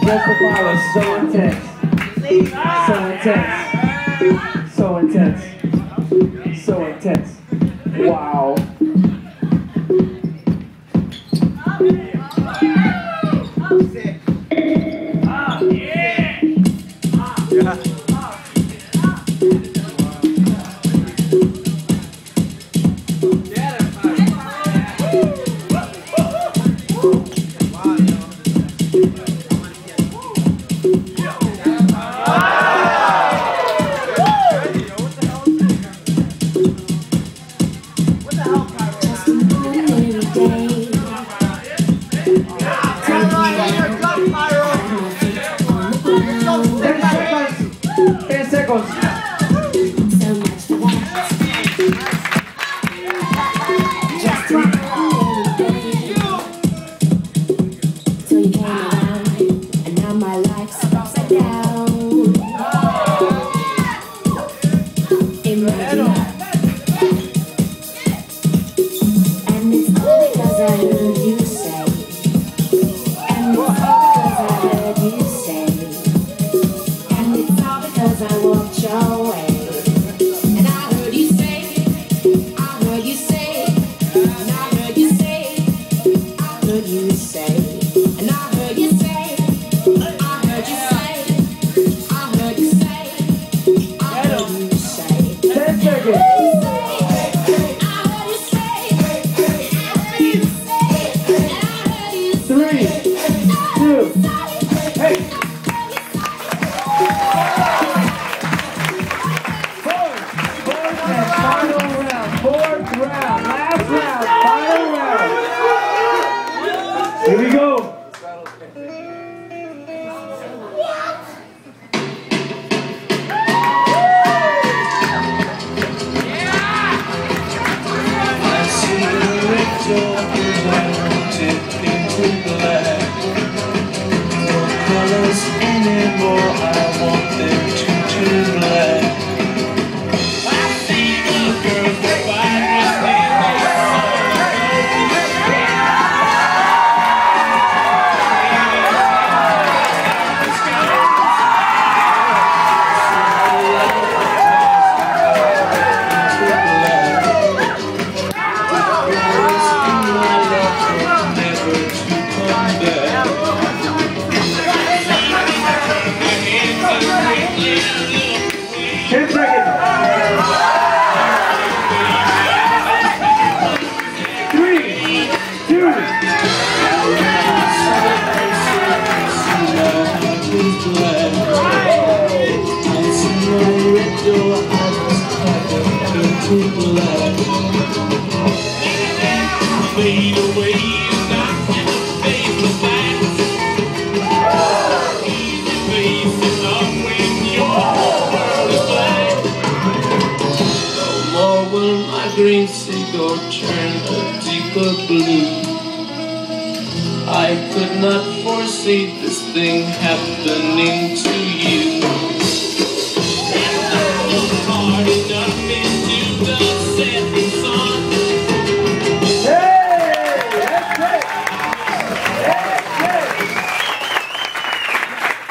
Justify was so intense. So intense. So intense. So intense. Wow. Here we go. I see the red door tipped into black. No colors anymore, I want them to turn black. I see the girls that fade away, not in the face of life. Easy facing up when your world is black. No more will my green seagull turn a deeper blue. I could not foresee this thing happening to you.